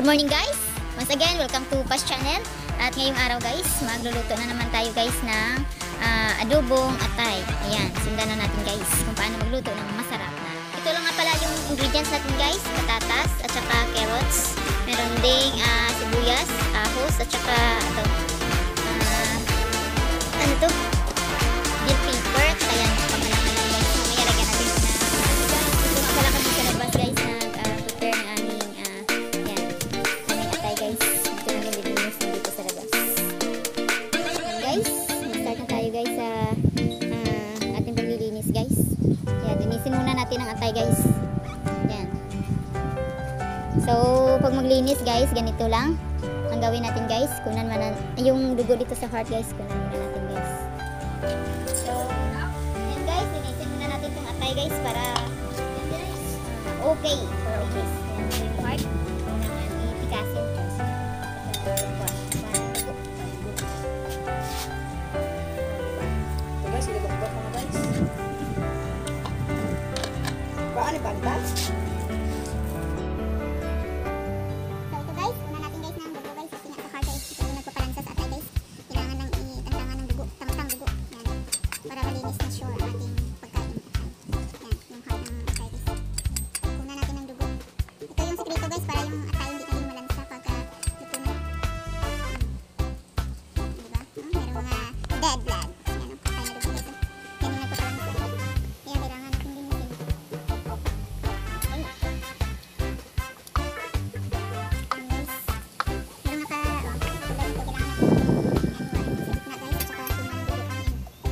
Good morning guys! Once again, welcome to Paz Channel. At ngayong araw guys, magluluto na naman tayo guys ng adobong atay. Ayan, sundan na natin guys kung paano magluto ng masarap na. Ito lang nga pala yung ingredients natin guys, patatas at saka carrots. Meron ding sibuyas, ahos at saka ano to? Bell pepper. Kaya pamalang-malang guys. Mamaya lagyan natin na ito nga pala kami sa labas guys na prepare ng aming atay guys. Ito namin lilinis na dito sa labas. And guys, mag-start na tayo guys sa ating paglilinis guys. Kaya linisin muna natin ang atay guys. Yan. So, pag maglinis guys, ganito lang ang gawin natin guys. Kunan man yung dugo dito sa heart guys. Kunan muna natin guys. So, yan guys, linisin muna natin itong atay guys para okay for guys. Yung heart, ipikasin. Guys, ilabang-bang mga guys. Paano bantas? Dead blood. Yan ang patay na dugo guys. Yan yung nagpapalansa. Kaya kailangan natin linisin. Ayun. Ayan guys. Meron na kailangan natin linisin sa gitna guys. At saka tuman ng dugo kami.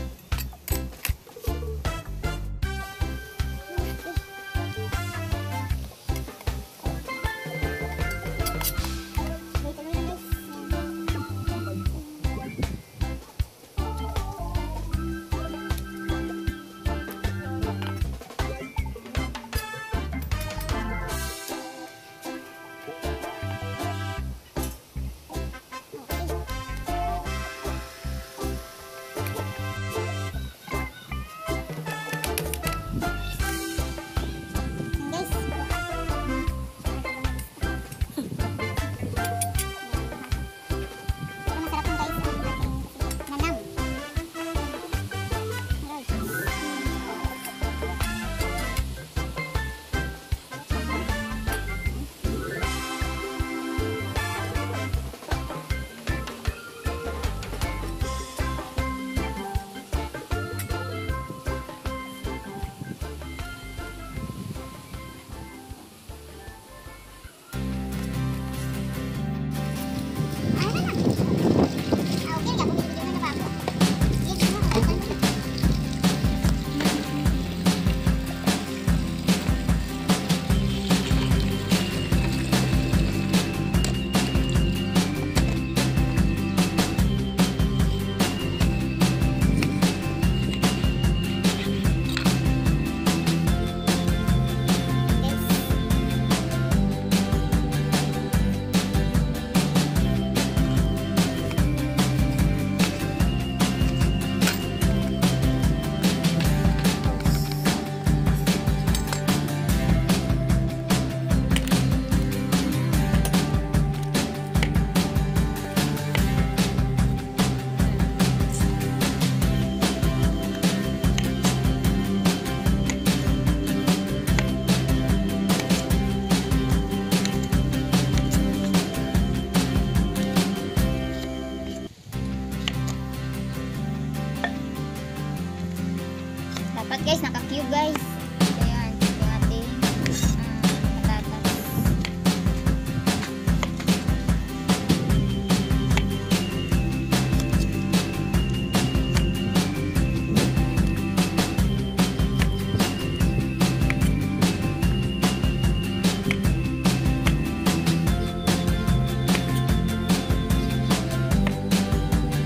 Dapat guys, naka-cube guys. Ayan, yung ating patatas.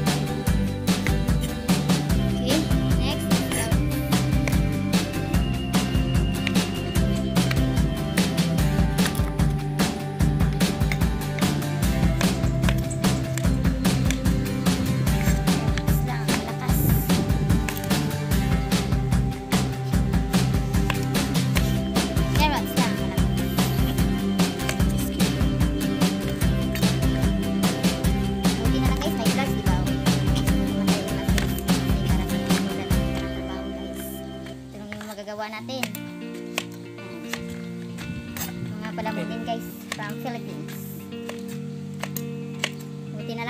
Okay, next.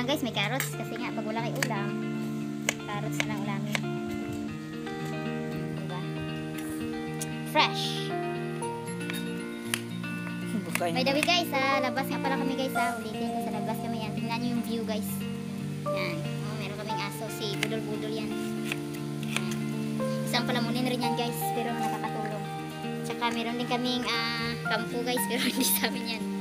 lang guys, may carrots kasi nga pag wala kay ulam, carrots na lang ulamin. Diba? Fresh. By the way guys, sa labas nga pala kami guys, ulitin ko, sa labas kami yan. Tingnan nyo yung view guys. Yan. Oh, meron kaming aso, si Budol-Budol yan. Yan. Isang palamunin rin yan guys, pero nakakatulong. Tsaka meron din kaming kampo guys, pero hindi sa amin yan.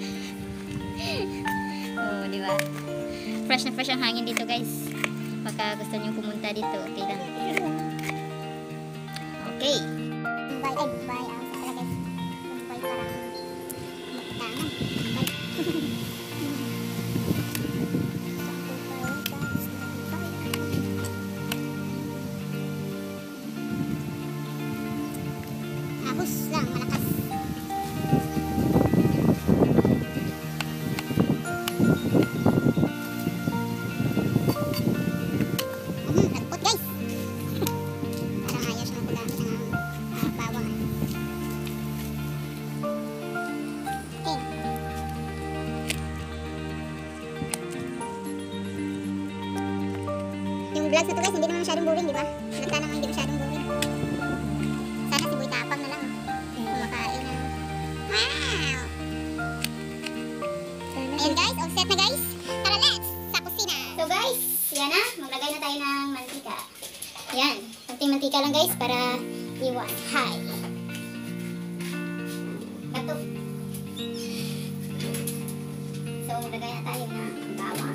Oh, di ba? Fresh na fresh ang hangin dito guys. Baka gusto nyo pumunta dito, okay lang. Okay. Bye, bye. Ahos lang, malakas. Nagpot guys. Parang ayos na ko dami ng bawang. Okay. Yung vlogs na to guys, hindi naman masyadong boring, di ba? Halata naman hindi masyadong boring. Sana si Boy Tapang na lang. Kumakain na. Wow! Ayan guys, all set na guys. Tara, let's sa kusina. So guys, yan na. Maglagay na tayo ng mantika. Yan. Kunting mantika lang guys para iwan. Hi. Bato. So, maglagay na tayo ng bawang.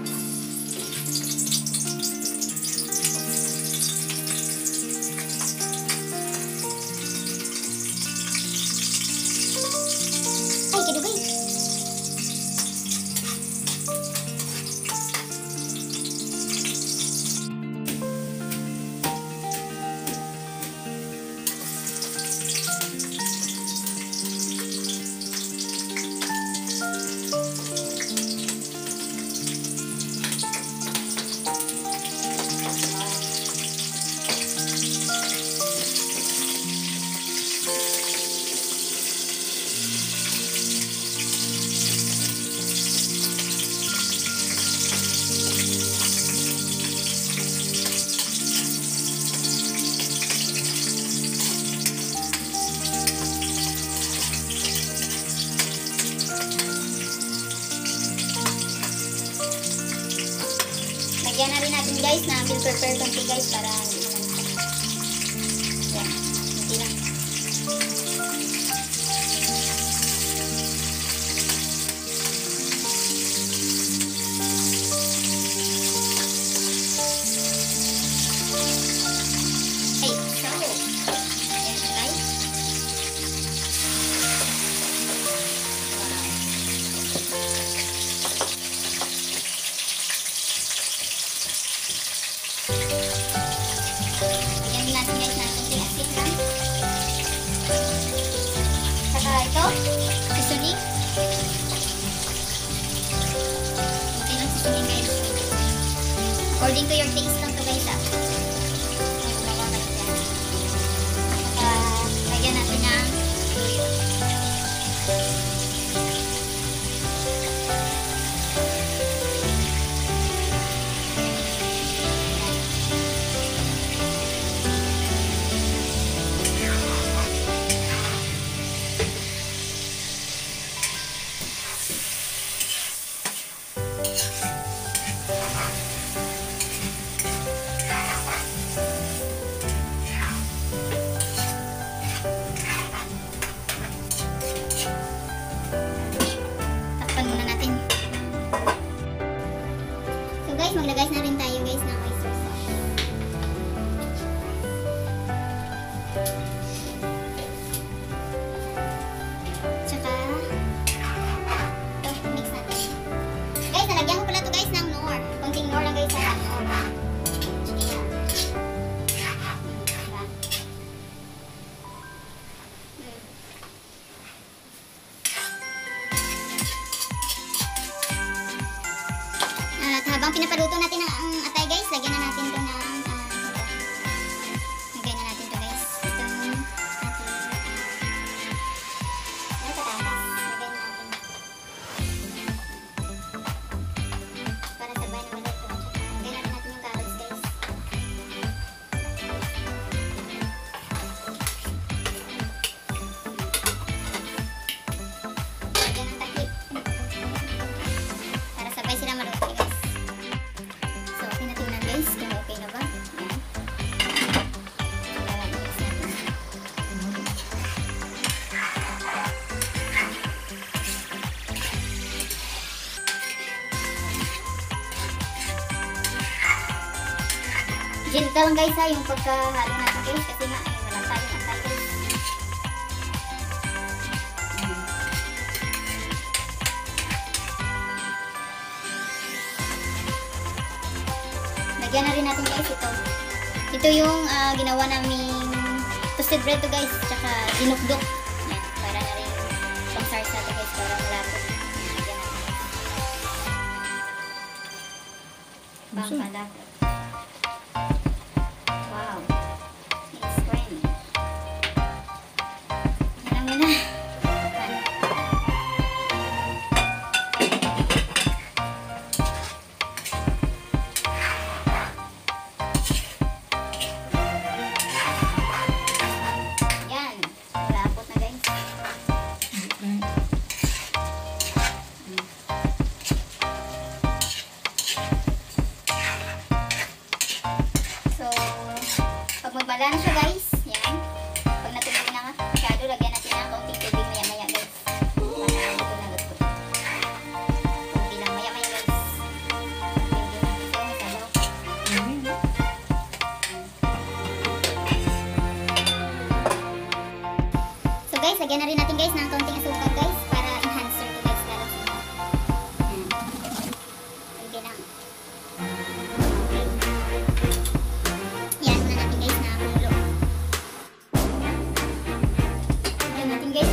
Ay, kadugay. Lagyan na rin natin guys na milk pepper konti guys para hindi naman. Yan, hindi lang. Hey, so, ayan guys. Lagyan natin guys na konting asin lang. Saka ito, seasoning. Konti lang seasoning guys. According to your taste lang to guys ah. Saka lagyan natin ng toyo. Takpan muna natin. So guys, maglagay na rin tayo guys ng oyster sauce. Tsaka ito, mix natin. Guys, nalagyan ko pala ito guys ng nor. Konting nor lang guys sa nor. Ayan. Diba? At habang pinapaluto natin ang atay guys, lagyan na natin ito ng lagyan na natin ito guys. Itong ating patatas. Lagyan natin. Gentle lang guys ha, yung pagkahalo natin guys, kasi nga ay wala tayo na tayo guys. Lagyan na rin natin guys ito. Ito yung ginawa naming toasted bread to guys, tsaka dinukdok. Yan, para na rin pang sarsa to guys, para malapot. Lagyan natin guys. Pang palapot. Wow. It's creamy. Yan na. Yan. Malapot na guys. So, pag magmala na siya guys, yan. Pag natuloy na nga, masyado, lagyan natin ng kaunting tubig maya-maya guys. Para ito na luto. Kunti lang maya-maya guys. So, masabaw. So guys, lagyan na rin natin guys ng kaunting asukal guys, para enhancer to guys lalo sa mga. Lagyan na. Yan na natin guys na kumulo. Yan natin guys.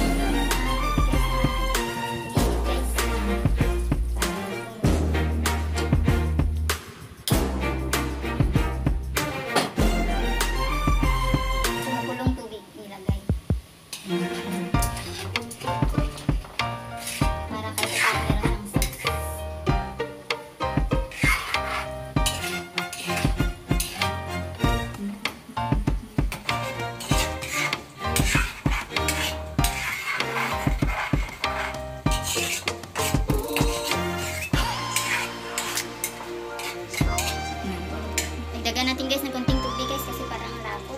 Kumukulong tubig nilagay. Para kahit paano meron ng sauce. Dagdagan natin guys ng konting tubig guys kasi parang lapot.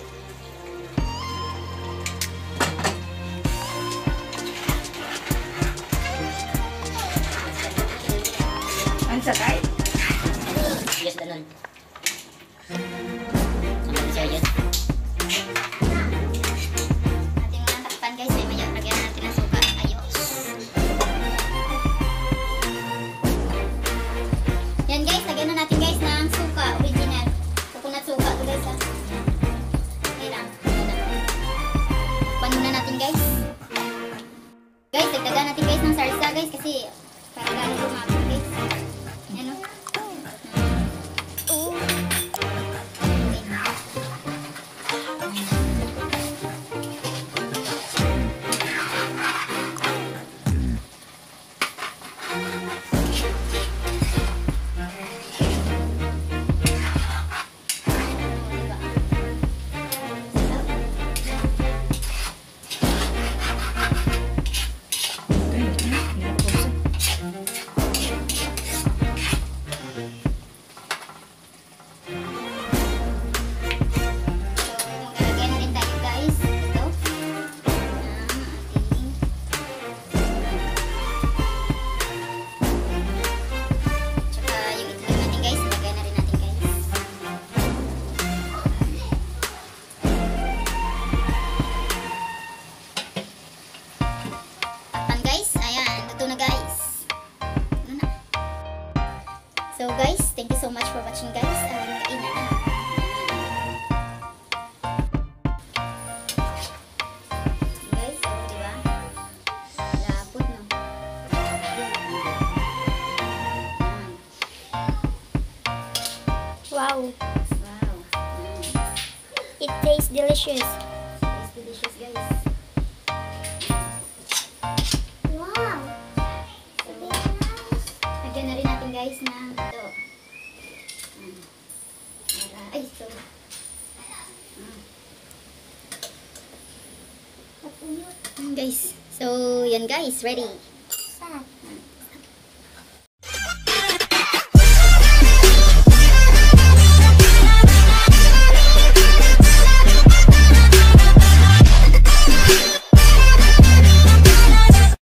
Ang sakay. Yes, danon. Ang siya yan. Ating mga takpan guys, ay maya lagyan natin ng suka. Ayos. Yan guys, lagyan na natin guys ng suka, original. Coconut suka to guys ha. Okay lang. Panin na natin guys. Guys, dagdagan natin guys ng sarsa guys kasi para lalo lumapot guys. Yan o. Maglalagay na rin tayo guys. Ito. Tsaka yung itlog natin guys. Lagay na rin natin guys. Takpan guys. Ayan. Luto na guys. Ano na. So guys, thank you so much for watching guys. Kain na na. Guys, so, diba? Lapot, no? Wow, Wow. it tastes delicious. It's delicious, guys. Wow. Lagyan na rin natin, guys, ng ito. Ay, sorry. Guys, so, yan guys, ready.